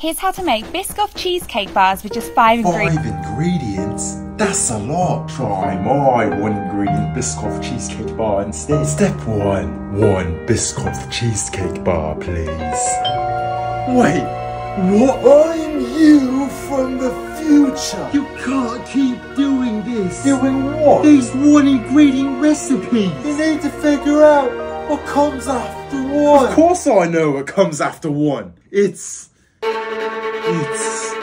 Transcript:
Here's how to make Biscoff cheesecake bars with just 5 ingredients. 5 ingredients? That's a lot. Try my 1 ingredient Biscoff cheesecake bar instead. Step 1. 1 Biscoff cheesecake bar, please. Wait, what? I'm you from the future. You can't keep doing this. Doing what? These 1 ingredient recipes. You need to figure out what comes after 1. Of course I know what comes after 1. It's